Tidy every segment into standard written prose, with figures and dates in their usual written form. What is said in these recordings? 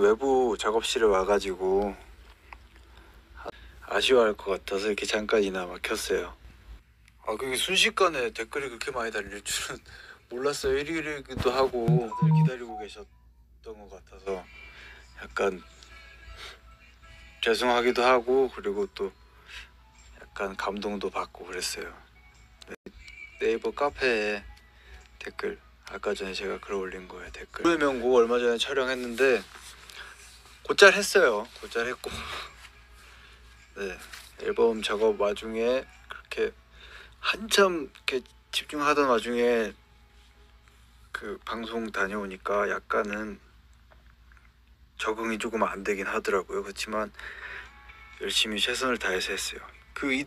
외부 작업실에 와가지고 아쉬워할 것 같아서 이렇게 잠깐이나마 켰어요. 그게 순식간에 댓글이 그렇게 많이 달릴 줄은 몰랐어요. 1위이기도 하고 다들 기다리고 계셨던 것 같아서 약간 죄송하기도 하고, 그리고 또 약간 감동도 받고 그랬어요. 네이버 카페에 댓글, 아까 전에 제가 글 올린 거예요. 댓글 불의 명곡 얼마 전에 촬영했는데 곧잘 했어요. 곧잘 했고 네, 앨범 작업 와중에 그렇게 한참 이렇게 집중하던 와중에 그 방송 다녀오니까 약간은 적응이 조금 안 되긴 하더라고요. 그렇지만 열심히 최선을 다해서 했어요. 그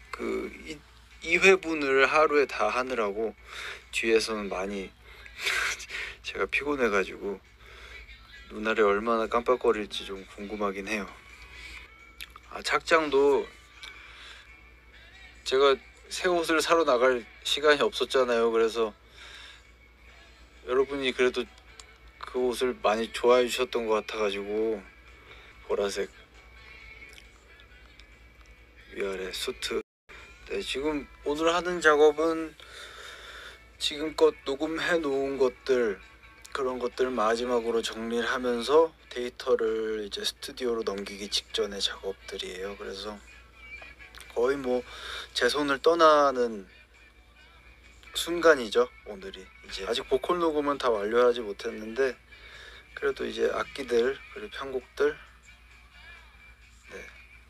2회분을 하루에 다 하느라고 뒤에서는 많이 제가 피곤해가지고 눈알이 얼마나 깜빡거릴지 좀 궁금하긴 해요. 착장도 제가 새 옷을 사러 나갈 시간이 없었잖아요. 그래서 여러분이 그래도 그 옷을 많이 좋아해 주셨던 것 같아가지고 보라색 위아래 수트. 네, 지금 오늘 하는 작업은 지금껏 녹음해 놓은 것들, 그런 것들 마지막으로 정리를 하면서 데이터를 이제 스튜디오로 넘기기 직전의 작업들이에요. 그래서 거의 뭐 제 손을 떠나는 순간이죠. 오늘이 이제 아직 보컬 녹음은 다 완료하지 못했는데 그래도 이제 악기들 그리고 편곡들, 네,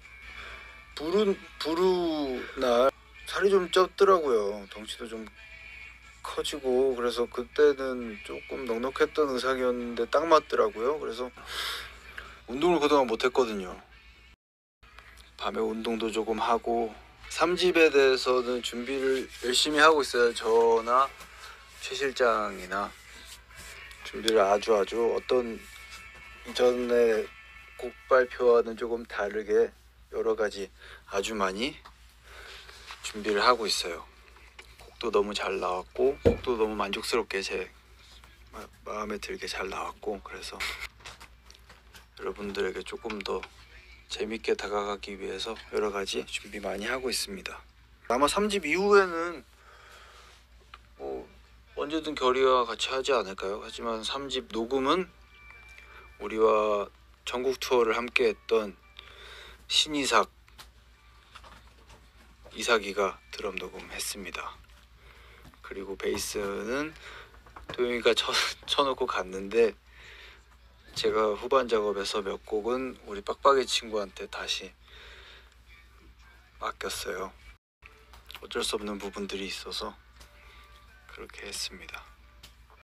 부르날 살이 좀 쪘더라고요. 덩치도 좀 커지고, 그래서 그때는 조금 넉넉했던 의상이었는데 딱 맞더라고요. 그래서 운동을 그동안 못했거든요. 밤에 운동도 조금 하고 3집에 대해서는 준비를 열심히 하고 있어요. 저나 최 실장이나 준비를 아주 어떤 이전에 곡 발표와는 조금 다르게 여러 가지 아주 많이 준비를 하고 있어요. 곡도 너무 잘 나왔고, 곡도 너무 만족스럽게 제 마음에 들게 잘 나왔고, 그래서 여러분들에게 조금 더 재밌게 다가가기 위해서 여러 가지 준비 많이 하고 있습니다. 아마 3집 이후에는 뭐 언제든 결의와 같이 하지 않을까요? 하지만 3집 녹음은 우리와 전국 투어를 함께 했던 이삭이가 드럼 녹음했습니다. 그리고 베이스는 도영이가 쳐놓고 갔는데 제가 후반 작업에서 몇 곡은 우리 빡빡이 친구한테 다시 맡겼어요. 어쩔 수 없는 부분들이 있어서 그렇게 했습니다.